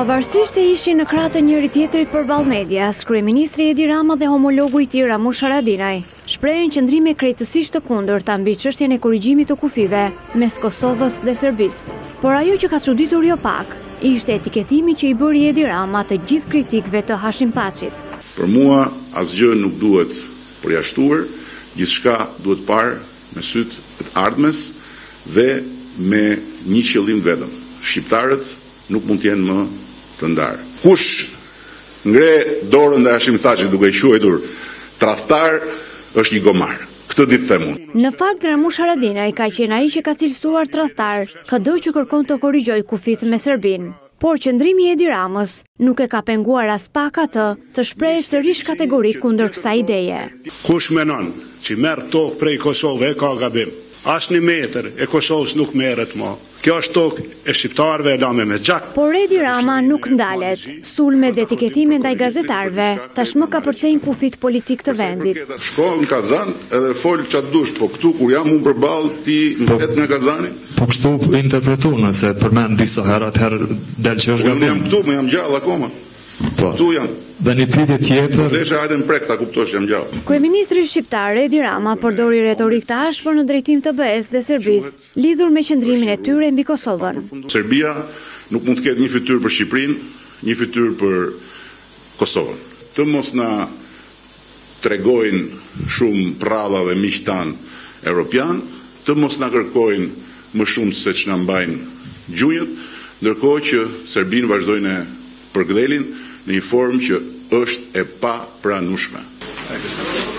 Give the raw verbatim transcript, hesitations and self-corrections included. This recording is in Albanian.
Pavarësisht se ishin në krah të njëri tjetrit përballë medias, kryeministri Edi Rama dhe homologu i tij Ramush Haradinaj shprehen qëndrime krejtësisht të kundërta mbi çështjen e korrigjimit të kufive mes Kosovës dhe Serbisë. Por ajo që ka çuditur jo pak ishte etiketimi që i bëri Edi Rama të gjithë kritikëve të Hashim Thaçit. Për mua asgjë nuk duhet përjashtuar, gjithçka duhet parë me sytë të ardhmes dhe me një qëllim vetëm. Shqiptarët nuk mund të jenë më të ndarë. Kush ngre dorën ndaj Hashim Thaçit duke i quajtur tradhtar është një gomar. Këtë ditë them unë. Në fakt Ramush Haradinaj ka qenë ai që ka cilësuar tradhtar çdo që kërkon të korrigjojë kufit me Serbinë. Por qëndrimi i Edi Ramës nuk e ka penguar as pak atë të shprehë sërish kategorik kundër kësaj ideje. Kush menon që merr tokë prej Kosovës e ka gabim. Asnjë metër e Kosovës nuk merret më. Kjo është tokë e shqiptarëve e lame me gjak. Por Edi Rama nuk ndalet. Sulme dhe etiketime ndaj gazetarëve tashmë ka përcejnë kufit politik të vendit. Shko në Kazan edhe fol çat dush, po këtu kur jam unë përballë ti mbet nga Kazani. Po kështu interpretuar se përmend disa herë atëherë del që është gabim. Unë jam këtu, më jam gjallë akoma. Po. Këtu jam. Dhe një pyetje tjetër. Desha hajde në prek ta kuptosh jam gjallë. Kryeministri shqiptar Edi Rama përdori retorik të ashpër në drejtim të B E-s dhe Serbisë, lidhur me qëndrimin e tyre mbi Kosovën. Serbia nuk mund të ketë një fytyrë për Shqipërinë, një fytyrë për Kosovën. Të mos na tregojnë shumë prralla dhe miqtan europian, të mos na kërkojnë më shumë se ç'na mbajnë gjunjët, ndërkohë që Serbinë vazhdojnë e përgdhelin në një formë që është e pa pranueshme.